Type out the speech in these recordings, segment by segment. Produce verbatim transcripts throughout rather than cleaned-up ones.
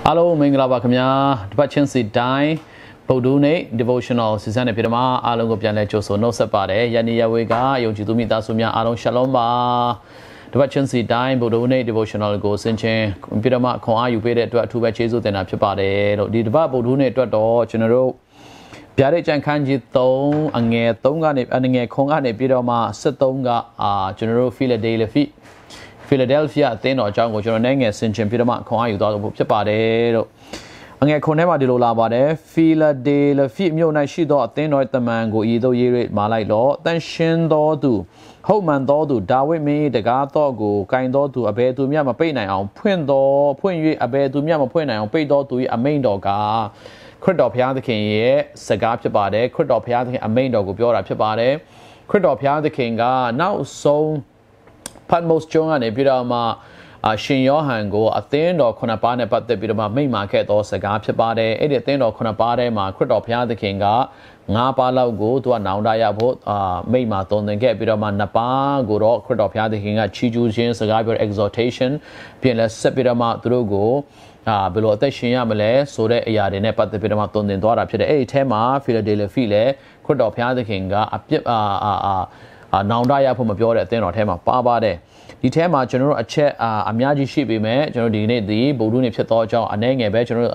Hello, Mingla Bakamia, Depachency Dine, Podune, Devotional, Susanna Pirama, Alongo Pianecho, so no separe, Yani Yawega, Yojitumi Tasumia, Alon Shalomba, Depachency Dine, Podune, Devotional, Go Sinche, Pirama, Koa, you paid it to a two batches then up your party, did Babodune to a door, General. Piare Jan Kanji Tong, Ange Tonga, and Ange Konga, Pirama, Satonga, ah, General Philadelphia. Philadelphia, then or Jango Jonang, Sinchen Pirama, Koi, you thought of Chapade. Ange Conema de Lolabade, Philadelphia, Miona Shido, then or the mango, either year Malay law, then Shin do do. Homan do do, Dawi me, the gato go, kind do to a bed to Miama Pena on Puendo, Puin a bed to Miama Puena on Pay do to a main dog. Credop Yadakin, Sagap Chapade, Credop Yadak, a main dog of your Chapade, Credop Yadakin, now so. Most strong and a bit of my Shin Yohango, a thin or Conapane, but the bit of my main market or Sagap Bade, any thin or Conapade, my Credopia the Kinga, Napala go to a Naudaya boat, uh, May Maton, and get bit of my Napa, Guru, Credopia the Kinga, Chiju, Sagaber exhortation, Pianless Sepidama Drugo, uh, below the Shiamale, so that Yadine, but the bit of Maton, the Dora, a tema, Philadelphia, Credopia the Kinga, a uh, Naudaya from a pure at ten or tema, Pabade. The tema general a chair, a Miyaji ship, general dinate the Boduni Petoja, and then a veteran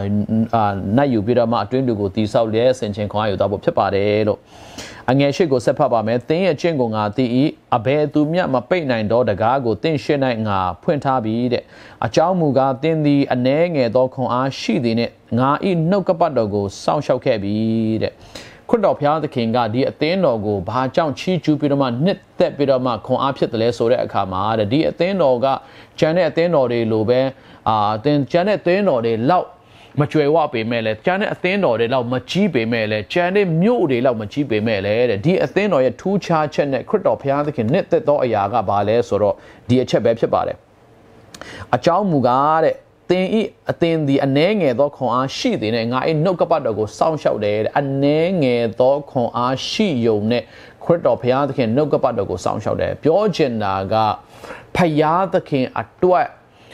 Nayu Bidama, twin to go to South Yes and Chenkoy double Pepade. And Yashi go Sepapa, Thing a Chengonga, the a bed to Mia, my pay nine dollar gago, then Shena, Puentabi, a Chow Muga, then the Anang, a dog con she in it, Na in no capadogo, sound shall cabby. Credopia the King got the Athen logo, Bahachang Chi Jupiterma, knit that bit of my con upset the less or that Kama, the D Athen loga, Janet Athen or the Lobe, ah, then Janet Athen or the loud mature wapi mele, Janet Athen or the loud machibe mele, Janet Mew de loud machibe mele, the D Athen or two charge and Credopia the King knit that door yaga bale soro, dear Chebeb bale. A chow mugare. Attain the Anang dog con she in I no capadogo sound shout there, Anang dog con she yo net, Credopia the king no capadogo sound shout there, Pure Jenaga, Paya the king at twa,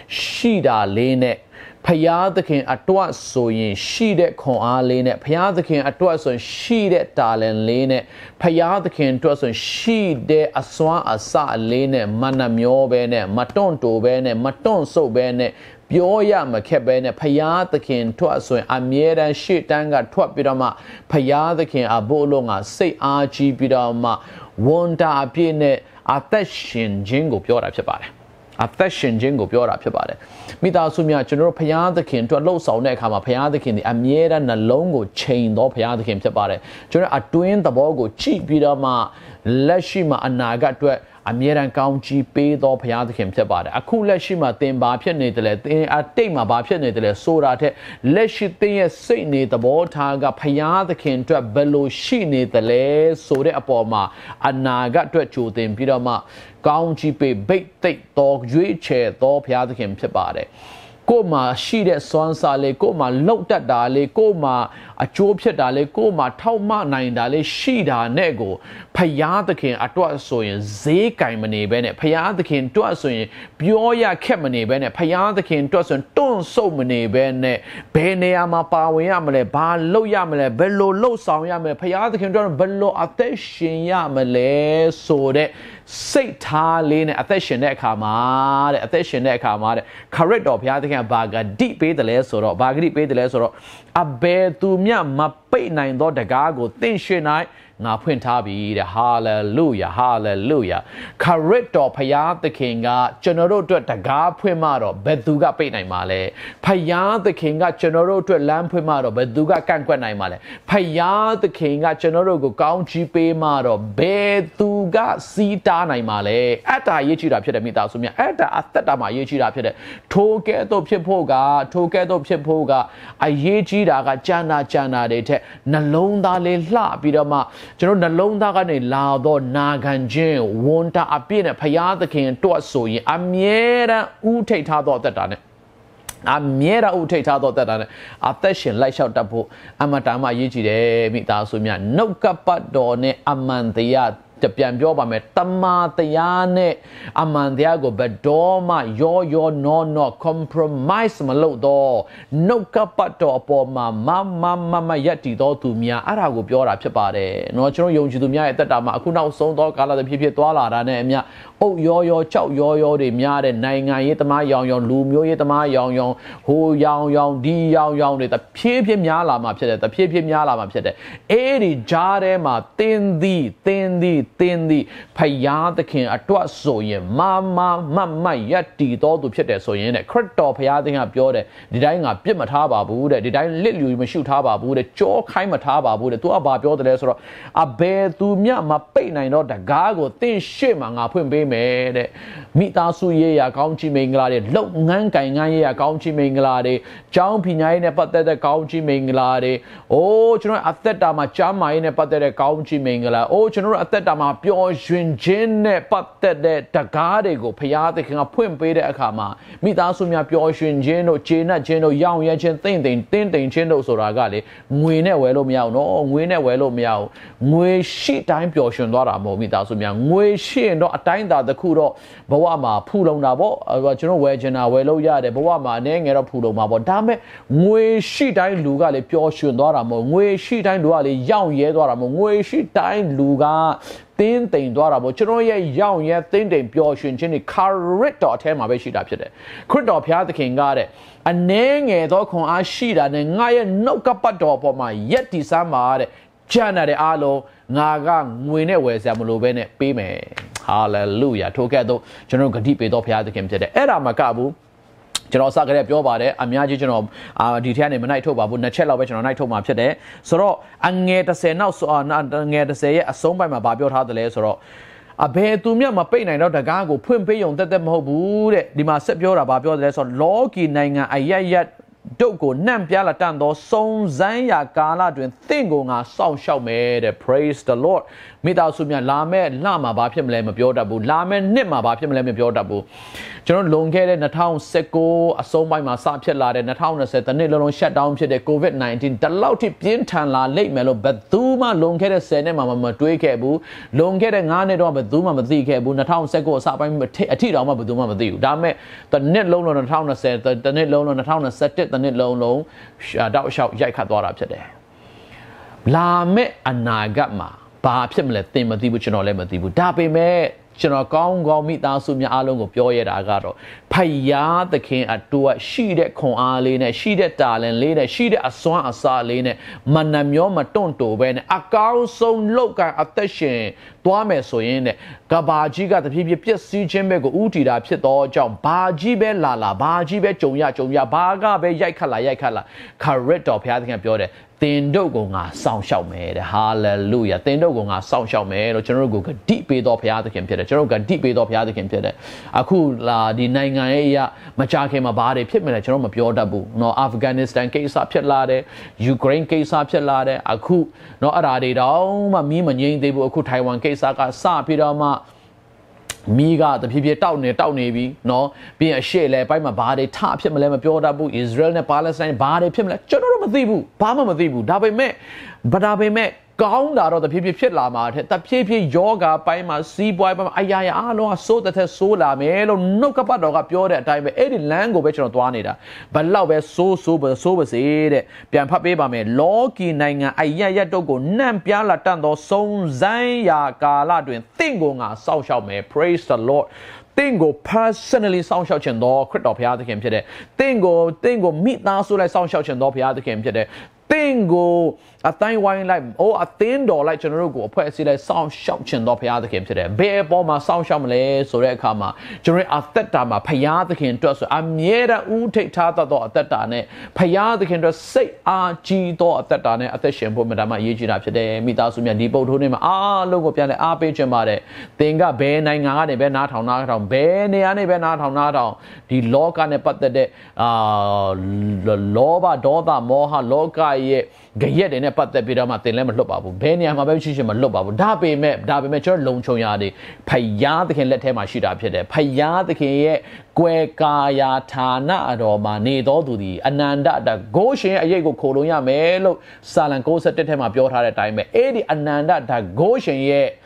Shida lane, Paya the king at twa so yin, she that con lane, Paya the king at twa so she that darling lane, Paya the king twas on she de a swan a sa lane, Manamio bene, Maton to bene, Maton so bene. Pioya Macabene, Paya the king, twas when a mere and shit tanga, twat bidama, Paya the king, a bolonga, say R G bidama, won't appear a fashion jingle pure up your body. A fashion jingle pure up your body. Mita Sumia General Paya the king to a low sound neck, a Paya the king, the Amiera and a longo chain, or Paya the king to body. General a twin the bogo, cheap bidama, Lashima and Naga to it. A mere county paid or Payat him to bad. A cool Lashima then Bapian Nitale, a tema Bapian Nitale, so that Lashite say need the ball taga Payat king to a bellow she need the lay, so the apoma, and Naga to a chutin Pidama, county pay bait take dog, jewel chair, door Payat him to bad. Coma, she that son sale, coma, looked at dale, coma, a job said dale, coma, tauma nine dale, she da nego, Payatakin, a twasoin, Zekaimani bene, Payatakin, twasoin, Bioya kemani bene, Payatakin, twason, don't so many bene, Bene amapa, yamale, ba low yamale, bello low sound yamale, Payatakin, bello attention yamale, so that. Say Tarlin, attention that come attention that come correct of Yatakan Baga, deep pay the less or baggy pay the less or a bear to me, my pay nine dollar gago, then she night. Now, Puentabi, hallelujah, hallelujah. Correcto Payat the king, general to a taga primaro, Beduga pay male. Payat the king, general to a lamp primaro, Beduga canquanai male. Payat the king, general go county pay maro, Beduga sita male. At a yichida pedamita sumia, at a atama yichida pede. Togeto pipoga, togeto pipoga, a yichida jana jana de te, Nalonda le la bidama. General the Lone Dagani loud or Naganjin, won't appear a Payat king to a so ye, a mere ute tado that done it. A mere ute tado that done it. A fashion light out tapo, Amatama Yichi de Mita Sumia, no capadone, Amantia. จะเปลี่ยนပြောပါမယ်တမန်တရားနဲ့အမှန်တရားကိုဘယ်တော့မှရောရောနောနော compromise မလုပ်တော့နှုတ်ကပတ်တော်အပေါ်မှာမမမမယက်တည်တော်သူများအဲ့ဒါကိုပြောတာဖြစ်ပါတယ်เนาะကျွန်တော်ယုံကြည်သူများရဲ့အသက်တာမှာအခုနောက်ဆုံးသောကာလတစ်ဖြစ်ဖြစ်သွားလာတာနဲ့အမျှအုပ်ရောရောကြောက်ရောရောတွေများတဲ့နိုင်ငံရေးသမားရောင်ရောင်လူမျိုးရေးသမားရောင်ရောင်ဟိုရောင်ရောင်ဒီရောင်ရောင်တွေတဖြည်းဖြည်းများလာမှာဖြစ်တယ်တဖြည်းဖြည်းများလာမှာဖြစ်တယ်အဲ့ဒီကြားထဲမှာတင်းသည်တင်းသည်တင်းသည်ဖယားသခင်အတွက်ဆိုရင်မမမမယက်တီတော်သူဖြစ်တယ်ဆိုရင်တဲ့ခရစ်တော်ဖယားသခင်ကပြောတယ်ဒီတိုင်းငါပြစ်မထားပါဘူးတဲ့ဒီတိုင်းလစ်လျူမရှုထားပါဘူးတဲ့ကြောခိုင်းမထားပါဘူးတဲ့ तू ကဘာပြောတယ်လဲဆိုတော့အဘယ်သူမျှမပိတ်နိုင်တော့တကားကိုသင်ရှေ့မှာငါဖွင့်ပေးမယ်တဲ့မိသားစုရေးရာကောင်းချီးမင်္ဂလာတွေလုံငန်းကင်ငန်းရေးရာကောင်းချီးမင်္ဂလာတွေကျောင်းပညာရေးနဲ့ပတ်သက်တဲ့ကောင်းချီးမင်္ဂလာတွေအိုးကျွန်တော်အသက်တာမှာကျမ်းမာရေးနဲ့ပတ်သက်တဲ့ကောင်းချီးမင်္ဂလာအိုးကျွန်တော်အသက်တာမှာပျော်ရွှင်ခြင်းနဲ့ပတ်သက်တဲ့တကားတွေကိုဖယားသခင်ကဖွင့်ပေးတဲ့အခါမှာမိသားစုများပျော်ရွှင်ခြင်းတို့ကျေနပ်ခြင်းတို့ရောင်ရဲခြင်းသိမ့်သိမ့်တင်းတိမ်ခြင်းတို့ဆိုတာကလေငွေနဲ့ဝယ်လို့မရဘူးနော်ငွေနဲ့ဝယ်လို့မရဘူးငွေရှိတိုင်းပျော်ရွှင်သွားတာမဟုတ်မိသားစုများငွေရှိရင်တော့အတိုင်းသာတစ်ခုတော့ဘဝမှာဖူလုံတာပေါ့ကျွန်တော်ဝယ်ချင်တာဝယ်လို့ရတယ်ဘဝမှာအနေငယ်တော့ဖူလုံမှာပေါ့ဒါပေမဲ့ငွေရှိတိုင်းလူကလေပျော်ရွှင်သွားတာမဟုတ်ငွေရှိတိုင်းလူကလေရောင်ရဲသွားတာမဟုတ်ငွေရှိတိုင်းလူကတင်းတိမ်သွားတာပေါ့ကျွန်တော်ရဲ့ရောင်ရဲတင်းတိမ်ပျော်ရွှင်ခြင်းတွေခရစ်တော်အထဲမှာပဲရှိတာဖြစ်တယ်ခရစ်တော်ဘုရားသခင်ကတဲ့အနည်းငယ်သောခွန်အားရှိတာနဲ့ငါရဲ့နှုတ်ကပတ်တော်အပေါ်မှာယက်တီစမ်းပါတဲ့ကျမ်းနာတဲ့အားလုံးငါကငွေနဲ့ဝယ်စရာမလိုဘဲနဲ့ပေးမယ်ဟာလေလုယာထိုကဲ့သို့ကျွန်တော်ဂတိပေးတော်ဘုရားသခင်ဖြစ်တယ်အဲ့ဒါမှကဘူးကျွန်တော်စကားလေးပြောပါတယ်အများကြီးကျွန်တော်အာဒီထက်ကနေမနိုင်ထုတ်ပါဘူးနှစ်ချက်လောက်ပဲကျွန်တော်နိုင်ထုတ်မှာဖြစ်တယ်ဆိုတော့အငယ်တစ်ဆယ်နောက်ငယ်တစ်ဆယ်ရဲ့အဆုံးပိုင်းမှာဗာပြောထားတယ်လဲဆိုတော့အဘယ်သူမျှမပိတ်နိုင်တော့တကားကိုဖွင့်ပေးုံတက်တက်မဟုတ်ဘူးတဲ့ဒီမှာဆက်ပြောတာဗာပြောတယ်လဲဆိုတော့လောကီနိုင်ငံအယက်ယက်ဒုတ်ကိုနှံ့ပြလာတန်သောစုံစမ်းရာကာလတွင်သင်ကိုငါစောင့်ရှောက်မယ်တဲ့ praise the lord မိသားစုများလာမဲ့လမှာဘာဖြစ်မလဲမပြောတတ်ဘူးလာမဲ့နှစ်မှာဘာဖြစ်မလဲမပြောတတ်ဘူးကျွန်တော်လွန်ခဲ့တဲ့၂၀၁၉အဆုံးပိုင်းမှာစဖြစ်လာတဲ့၂၀၂၀တနည်းလုံးလုံး shut down ဖြစ်တဲ့ covid nineteen တလောက်ထိပြင်းထန်လာလိမ့်မယ်လို့ဘယ်သူမှလွန်ခဲ့တဲ့၁၀နှစ်မှာမတွေးခဲ့ဘူးလွန်ခဲ့တဲ့၅နှစ်တော့ဘယ်သူမှမသိခဲ့ဘူး၂၀၁၉အစပိုင်းအထိတောင်မှဘယ်သူမှမသိဘူးဒါပေမဲ့တနည်းလုံးလုံး၂၀၂၀တနည်းလုံးလုံး၂၀၂၁တနည်းလုံးလုံးတောက်လျှောက်ရိုက်ခတ်သွားတာဖြစ်တယ်လာမဲ့အနာဂတ်မှာဘာဖြစ်မလဲသင်မသိဘူးကျွန်တော်လည်းမသိဘူးဒါပေမဲ့ကျွန်တော်ကောင်းကောင်းမိသားစုများအားလုံးကိုပြောရတာကတော့ဖယားသခင်အတွက်ရှိတဲ့ခွန်အားလေးနဲ့ရှိတဲ့တာလင်လေးနဲ့ရှိတဲ့အစွမ်းအစလေးနဲ့မနှမျောမတွန့်တိုပဲနဲ့အကောင်းဆုံးလောက်ကအသက်ရှင်သွားမယ်ဆိုရင်တဲ့ကဘာကြီးကတဖြည်းဖြည်းပျက်စီးခြင်းပဲကိုဥတီတာဖြစ်တော့ကြောင့်ဘာကြီးပဲလာလာဘာကြီးပဲကြုံရကြုံရဘာကပဲရိုက်ခတ်လာရိုက်ခတ်လာခရစ်တော်ဘုရားသခင်ပြောတယ်သင်တို့ကိုငါစောင့်ရှောက်မယ်တဲ့ဟာလေလုယာသင်တို့ကိုငါစောင့်ရှောက်မယ်လို့ကျွန်တော်တို့ကိုဂတိပေးတော်ဘုရားသခင်ဖြစ်တယ်ကျွန်တော်တို့ဂတိပေးတော်ဘုရားသခင်ဖြစ်တယ်အခုလာဒီနိုင်ငံရဲ့အရာမကြခင်မှာဘာတွေဖြစ်မလဲကျွန်တော်မပြောတတ်ဘူးเนาะအာဖဂန်နစ္စတန်ကိစ္စဖြစ်လာတယ်ယူကရိန်းကိစ္စဖြစ်လာတယ်အခုเนาะအဲ့ဒါတွေတော့မှမီးမငြိမ်းသေးဘူးအခုထိုင်ဝမ်ကိစ္စကစပြီးတော့မှမီးကတဖြည်းဖြည်းတောက်နေတောက်နေပြီเนาะပြီးရင်အရှေ့လဲပိုင်းမှာဘာတွေထဖြစ်မလဲမပြောတတ်ဘူးဣသရေလနဲ့ပါလက်စတိုင်းဘာတွေဖြစ်မလဲကျွန်တော်တို့မသိဘူးဘာမှမသိဘူးဒါပေမဲ့ဘာဒါပေမဲ့ကောင်းတာတော့တဖြည်းဖြည်းဖြစ်လာမှာတဲ့တဖြည်းဖြည်းယောဂပိုင်းမှာစီးပွားပိုင်းမှာအရာရာအားလုံးကစိုးတဲ့တဲ့စိုးလာမယ်လို့နှုတ်ကပတ်တော်ကပြောတဲ့အတိုင်းပဲအဲ့ဒီလမ်းကိုပဲကျွန်တော်သွားနေတာဘလောက်ပဲစိုးစိုးပဲစိုးပါစေတဲ့ပြန်ဖတ်ပေးပါမယ်လောကီနိုင်ငံအယက်ရက်တုတ်ကိုနှံ့ပြားလာတတ်သောစုံစမ်းရာကာလတွင်သင်ကိုငါစောင့်ရှောက်မယ် praise the lord သင်ကို personally စောင့်ရှောက်ခြင်းတော်ခရစ်တော်ဘုရားသခင်ဖြစ်တဲ့သင်ကိုသင်ကိုမိသားစုလိုက်စောင့်ရှောက်ခြင်းတော်ဘုရားသခင်ဖြစ်တဲ့သင်ကိုအတိုင်းဝိုင်းလိုက်အိုးအသင်းတော်လိုက်ကျွန်တော်တို့ကိုအဖွဲ့အစည်းလိုက်စောင့်ရှောက်ခြင်းတော်ဘုရားသခင်ဖြစ်တယ်ဘယ်အပေါ်မှာစောင့်ရှောက်မလဲဆိုတဲ့အခါမှာကျွန်တော်အသက်တာမှာဘုရားသခင်အတွက်ဆိုအမြဲတမ်းဥထိတ်ထားတတ်သောအသက်တာနဲ့ဘုရားသခင်အတွက်စိတ်အားကြီးသောအသက်တာနဲ့အသက်ရှင်ဖို့မှဒါမှအရေးကြီးတာဖြစ်တယ်မိသားစုများဒီပုတ်ထိုးနေမှာအားလုံးကိုပြန်လဲအားပေးခြင်းပါတယ်သင်ကဘယ်နိုင်ငံကနေပဲနားထောင်နားထောင်ဘယ်နေရာနေပဲနားထောင်နားထောင်ဒီလောကနဲ့ပတ်သက်တဲ့အာလောဘဒေါသမောဟလောကရဲ့ကြရက်တွေနဲ့ပတ်သက်ပြီးတော့မှသင်လည်းမလွတ်ပါဘူးဘယ်နေရာမှာပဲရှိရှိမလွတ်ပါဘူးဒါပေမဲ့ဒါပေမဲ့ကျွန်တော်လုံခြုံရတယ်ဖယားသခင်လက်ထဲမှာရှိတာဖြစ်တယ်ဖယားသခင်ရဲ့ကွယ်ကာယာဌာနတော်မှာနေတော်သူသည်အနန္တတဂိုးရှင်အရေးကိုခိုလုံရမယ်လို့စာလံ၉၁ထဲမှာပြောထားတဲ့အတိုင်းပဲအဲ့ဒီအနန္တတဂိုးရှင်ရဲ့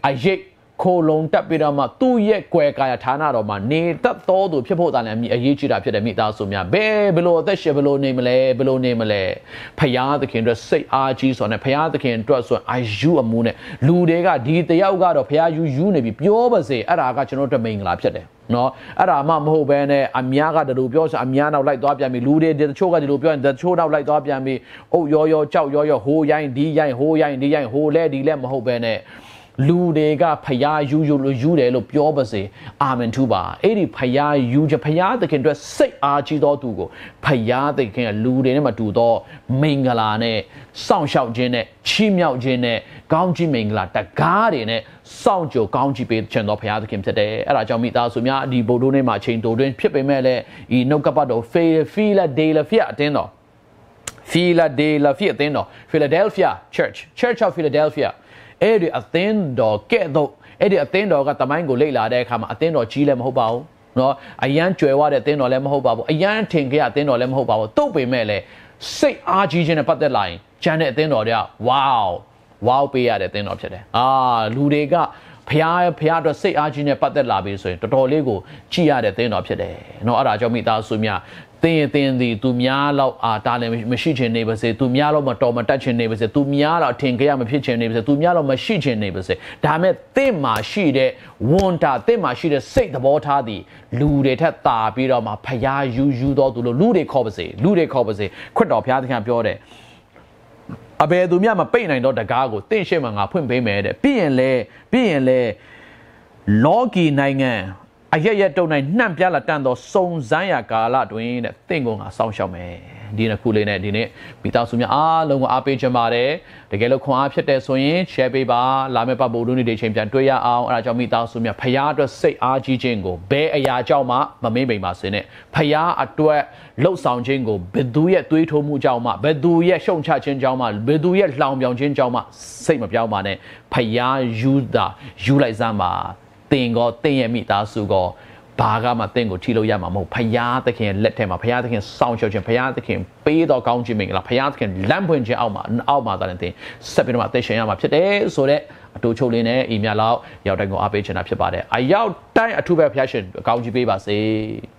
အရေးခိုလုံတက်ပြီးတော့မှသူ့ရဲ့ကွယ်ကာယဌာနတော်မှာနေတတ်တော်သူဖြစ်ဖို့တန်လည်းအရေးကြီးတာဖြစ်တယ်မိသားစုများဘယ်ဘလို့အသက်ရှင်ဘလို့နေမလဲဘလို့နေမလဲဖယားသခင်တို့စိတ်အားကြီးဆိုတဲ့ဖယားသခင်တို့ဆိုအာယူအမှုနဲ့လူတွေကဒီတယောက်ကတော့ဖယားယူယူနေပြီပြောပါစေအဲ့ဒါကကျွန်တော်တို့မိန်္ဂလာဖြစ်တယ်နော်အဲ့ဒါမှမဟုတ်ဘဲနဲ့အများကတလူပြောဆိုအများနောက်လိုက်သွားပြန်ပြီလူတွေတချို့ကဒီလိုပြောရင်တချို့နောက်လိုက်သွားပြန်ပြီအုတ်ရောရောကြောက်ရောရောဟိုးရိုင်းဒီရိုင်းဟိုးရိုင်းဒီရိုင်းဟိုးလဲဒီလဲမဟုတ်ဘဲနဲ့လူတွေကဖယားယူယူလို့ယူတယ်လို့ပြောပါစေအာမင်ထူပါအဲ့ဒီဖယားယူချဖယားသခင်အတွက်စိတ်အားကြီးသောသူကိုဖယားသခင်ကလူတွေနဲ့မတူသောမိန်္ဂလာနဲ့စောင့်ရှောက်ခြင်းနဲ့ချီးမြှောက်ခြင်းနဲ့ကောင်းကြီးမိန်္ဂလာတကားတွေနဲ့စောင့်ကြိုကောင်းကြီးပေးခြင်းသောဖယားသခင်ဖြစ်တယ်အဲ့ဒါကြောင့်မိသားစုများဒီဗုဒ္ဓနေ့မှာအချိန်တိုတွင်ဖြစ်ပေမဲ့လည်းဒီနှုတ်ကပတ်တော်ဖေဖီလာဒေလဖီယာအတင်းတော်ဖီလာဒေလဖီအတင်းတော် Philadelphia Church Church of Philadelphiaအဲ့ဒီအသင်းတော်ကဲ့သို့အဲ့ဒီအသင်းတော်ကတမိုင်းကိုလေ့လာတဲ့အခါမှာအသင်းတော်ကြီးလည်းမဟုတ်ပါဘူးเนาะအရန်ကျွယ်ဝတဲ့အသင်းတော်လည်းမဟုတ်ပါဘူးအရန်ထင်ကြအသင်းတော်လည်းမဟုတ်ပါဘူးတုတ်ပေမဲ့လည်းစိတ်အားကြီးခြင်းနဲ့ပတ်သက်လာရင်ဂျန်တဲ့အသင်းတော်တွေကဝေါဝေါပေးရတဲ့အသင်းတော်ဖြစ်တယ်အာလူတွေကဖျားဖျားတော့စိတ်အားကြီးနဲ့ပတ်သက်လာပြီဆိုရင်တော်တော်လေးကိုကြည်ရတဲ့သင်းတော်ဖြစ်တယ်เนาะအဲ့ဒါကြောင့်မိသားစုများတင်းရင်တင်းသည်သူများလောက်အာတာလည်းမရှိချင်နေပါစေသူများလောက်မတော်မတက်ချင်နေပါစေသူများလောက်ထင်ကြရမဖြစ်ချင်နေပါစေသူများလောက်မရှိချင်နေပါစေဒါမဲ့တင့်မှာရှိတဲ့ဝန်တာတင့်မှာရှိတဲ့စိတ်သဘောထားသည်လူတွေထက်တာပြီးတော့မှဖျားယူယူတော်သူလို့လူတွေခေါ်ပါစေလူတွေခေါ်ပါစေခွတ်တော်ဘုရားသခင်ပြောတယ်အဘယ်သူများမပိတ်နိုင်တော့တကားကိုတင့်ရှိမှငါဖွင့်ပေးမယ်တဲ့ပြီးရင်လဲပြီးရင်လဲလောကီနိုင်ငံအရရက်တုံနိုင်နှံ့ပြလာတန်သောစုံစမ်းရာကာလတွင်တဲ့တင့်ကိုငါစောင့်ရှောက်မယ်ဒီနှစ်ခုလေးနဲ့ဒီနေ့မိသားစုများအားလုံးကိုအားပေးချင်ပါတယ်တကယ်လို့ခွန်အားဖြစ်တဲ့ဆိုရင် share ပေးပါလာမယ့်ပတ်ဗုဒ္ဓနေ့ဒီချိန်ပြန်တွေ့ရအောင်အဲဒါကြောင့်မိသားစုများဖယားအတွက်စိတ်အားကြီးခြင်းကိုဘယ်အရာကြောင့်မှမမေ့မိန်ပါစေနဲ့ဖယားအတွက်လှုပ်ဆောင်ခြင်းကိုဘယ်သူရဲ့တွေးထိုးမှုကြောင့်မှဘယ်သူရဲ့ရှုံချခြင်းကြောင့်မှဘယ်သူရဲ့လှောင်ပြောင်ခြင်းကြောင့်မှစိတ်မပြောင်းပါနဲ့ဖယားယူတာယူလိုက်စမ်းပါတင်ကောတင်ရဲ့မိသားစုကောဘာကမှတင့်ကိုထိလို့ရမှာမဟုတ်ဖယားသခင်လက်ထဲမှာဖယားသခင်စောင့်ရှောက်ခြင်းဖယားသခင်ပေးတော်ကောင်းခြင်းမင်္ဂလာဖယားသခင်လမ်းဖွင့်ခြင်းအောက်မှာအောက်မှာတာတင်ဆက်ပြီးတော့အသက်ရှင်ရမှာဖြစ်တယ်ဆိုတော့အတူချုပ်လေးနဲ့အီမြလောက်ရောက်တိုင်းကိုအားပေးချင်တာဖြစ်ပါတယ်အရောက်တိုင်းအထူးပဲဖယားရှင်ကောင်းကြီးပေးပါစေ